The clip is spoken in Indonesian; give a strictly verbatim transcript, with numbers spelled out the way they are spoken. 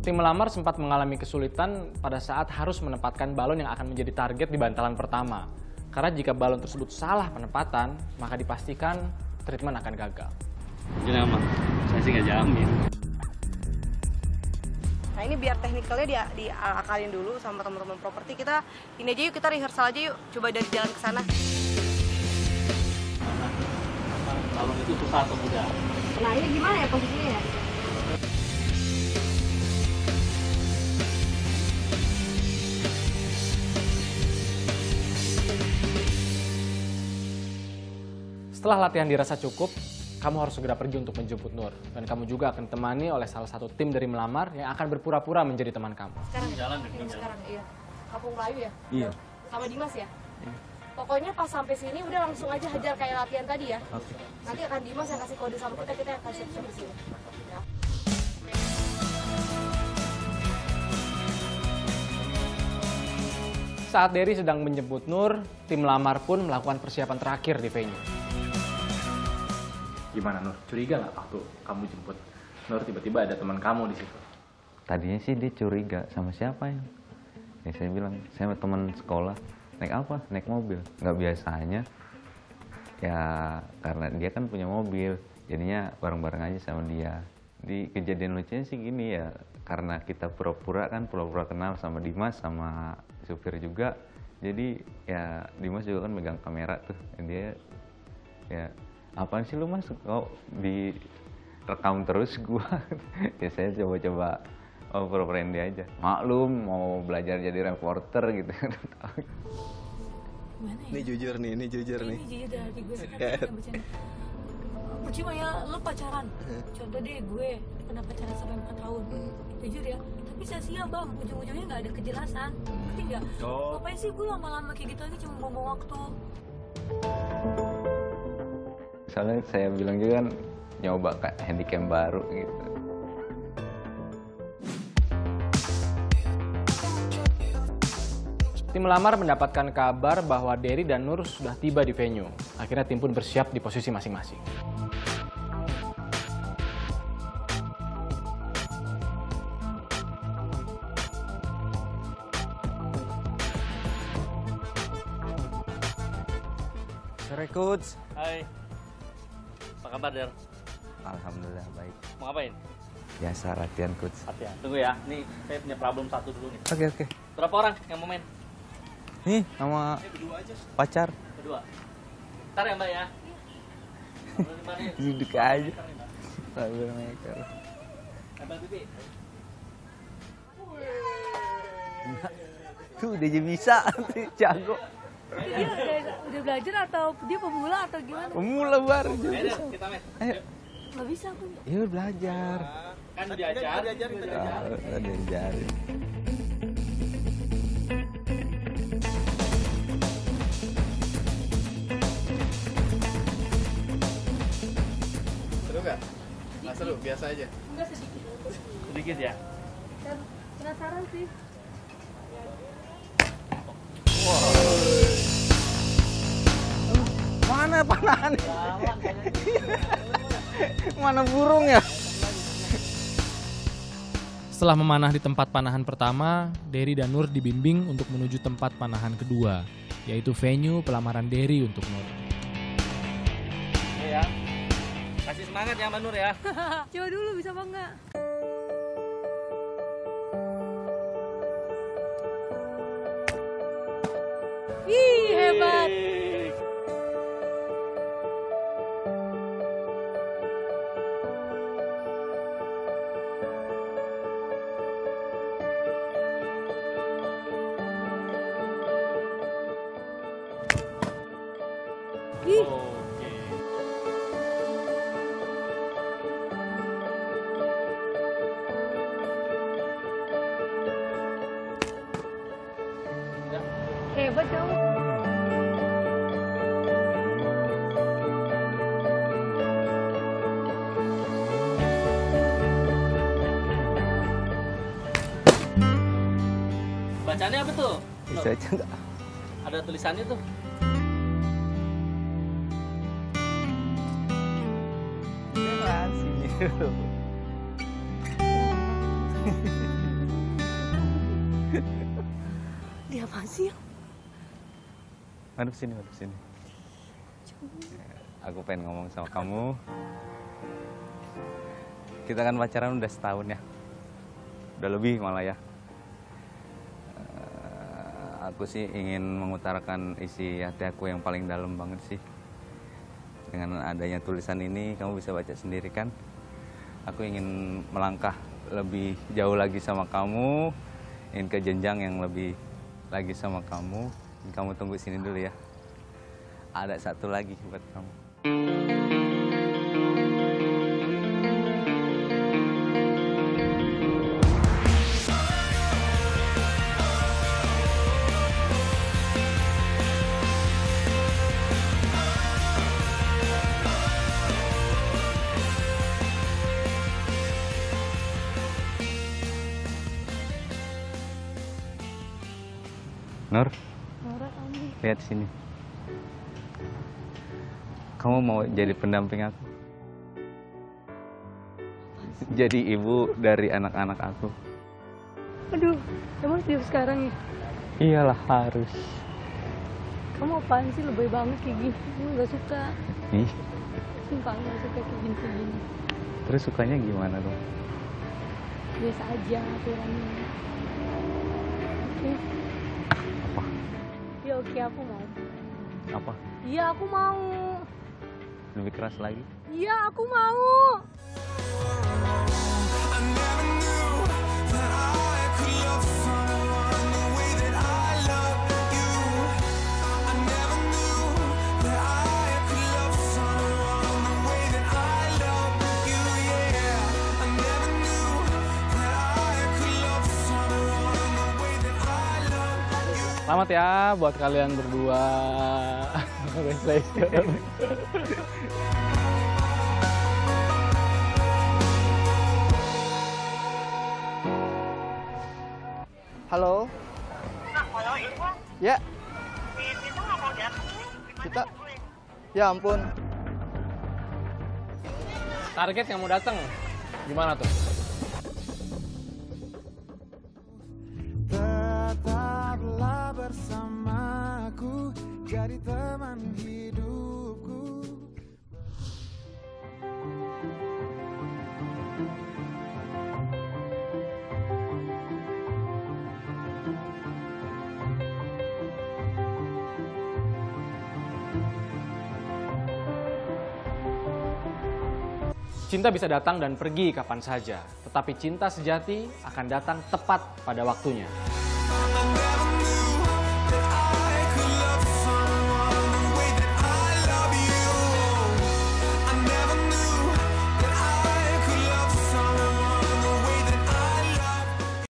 Tim melamar sempat mengalami kesulitan pada saat harus menempatkan balon yang akan menjadi target di bantalan pertama. Karena jika balon tersebut salah penempatan, maka dipastikan treatment akan gagal. Gimana, Mas? Saya sih nggak jamin. Nah ini biar teknikalnya dia diakalin dulu sama teman-teman properti. Kita ini aja yuk, kita rehearsal aja yuk. Coba dari jalan ke sana. Balon itu susah atau mudah? Nah ini gimana ya posisinya ya? Setelah latihan dirasa cukup, kamu harus segera pergi untuk menjemput Nur. Dan kamu juga akan ditemani oleh salah satu tim dari melamar yang akan berpura-pura menjadi teman kamu. Sekarang, jalan deh, ya, sekarang iya. Kampung Melayu ya? Iya. Sama Dimas ya? Iya. Pokoknya pas sampai sini udah langsung aja hajar kayak latihan tadi ya. Oke. Nanti akan Dimas yang kasih kode sama kita, kita yang kasih siap di sini. Ya. Saat Dery sedang menjemput Nur, tim melamar pun melakukan persiapan terakhir di venue. Gimana Nur? Curiga nggak waktu kamu jemput Nur tiba-tiba ada teman kamu di situ? Tadinya sih dia curiga sama siapa ya. Ya saya bilang, saya sama teman sekolah. Naik apa? Naik mobil. Nggak biasanya. Ya karena dia kan punya mobil. Jadinya bareng-bareng aja sama dia. Di kejadian lucunya sih gini ya. Karena kita pura-pura kan, pura-pura kenal sama Dimas, sama supir juga. Jadi ya Dimas juga kan megang kamera tuh. Dia ya, apaan sih lu Mas? Kok direkam terus gua? Ya saya coba-coba oh pura-pura dia aja. Maklum mau belajar jadi reporter gitu. Gimana ya? Ini jujur nih, ini jujur ini nih. Ini jujur dari gue sekarang. Percuma ya lo pacaran. Contoh deh gue pernah pacaran sampai empat tahun. Jujur ya. Tapi sia-sia bang, ujung-ujungnya nggak ada kejelasan. Ngerti nggak? Oh. Ngapain sih gue lama-lama kayak gitu aja cuma buang waktu. Soalnya saya bilang juga kan nyoba kayak handycam baru gitu. Tim melamar mendapatkan kabar bahwa Dery dan Nur sudah tiba di venue. Akhirnya tim pun bersiap di posisi masing-masing. Sore Coach. Hai. Apa kabar, Der? Alhamdulillah baik. Mau ngapain? Biasa latihan Coach. Latihan. Tunggu ya. Nih, saya punya problem satu dulu nih. Oke oke. Berapa orang yang mau main? Nih sama Ini berdua aja. pacar. Berdua. Ntar ya, Mbak ya. Duduk aja. Sambil maker. Abang Bibi. Tuh udah jadi bisa, jago. Dia udah, udah belajar atau dia pemula atau gimana? Pemula baru. Ayo, Der, kita main. Ayo. Nggak bisa aku. Ya belajar. Kan diajar. Diajar, kita diajar. Ada diajarin. Seru nggak? Nggak seru, biasa aja. Enggak sedikit. Sedikit ya. Penasaran sih. Mana panahan? Mana burung ya? Setelah memanah di tempat panahan pertama, Dery dan Nur dibimbing untuk menuju tempat panahan kedua, yaitu venue pelamaran Dery untuk Nur. Ya. Kasih semangat ya, Mbak Nur ya. Coba dulu bisa apa enggak? Ih, hebat. Ih. Oke. Hebat kamu. Bacanya apa tuh? Bisa aja nggak? Ada tulisannya tuh. Sini dulu. Dia apa sih? Madep sini, madep sini. Aku pengen ngomong sama kamu. Kita kan pacaran udah setahun ya. Udah lebih malah ya. Uh, aku sih ingin mengutarakan isi hati aku yang paling dalam banget sih. Dengan adanya tulisan ini, kamu bisa baca sendiri kan. Aku ingin melangkah lebih jauh lagi sama kamu. Ingin ke jenjang yang lebih lagi sama kamu. Kamu tunggu sini dulu ya. Ada satu lagi buat kamu. Nur, lihat sini. Kamu mau jadi pendamping aku? Jadi ibu dari anak-anak aku. Aduh, emang setiap sekarang ya? Iyalah harus. Kamu apaan sih lebay banget kayak gini? Gue gak suka. Ih, Sumpah gak suka kayak gini-gini. terus sukanya gimana dong? Biasa aja aturannya. Oke? Apa? Ya oke, aku mau. Apa? Iya, aku mau. Lebih keras lagi? Iya, aku mau. Selamat ya buat kalian berdua. Congratulations. Halo. Halo, Ibu. Ya, Kita nggak mau datang nih. kita. Ya ampun. Target yang mau datang gimana tuh? Tetaplah bersamaku, jadi teman hidupku. Cinta bisa datang dan pergi kapan saja, tetapi cinta sejati akan datang tepat pada waktunya.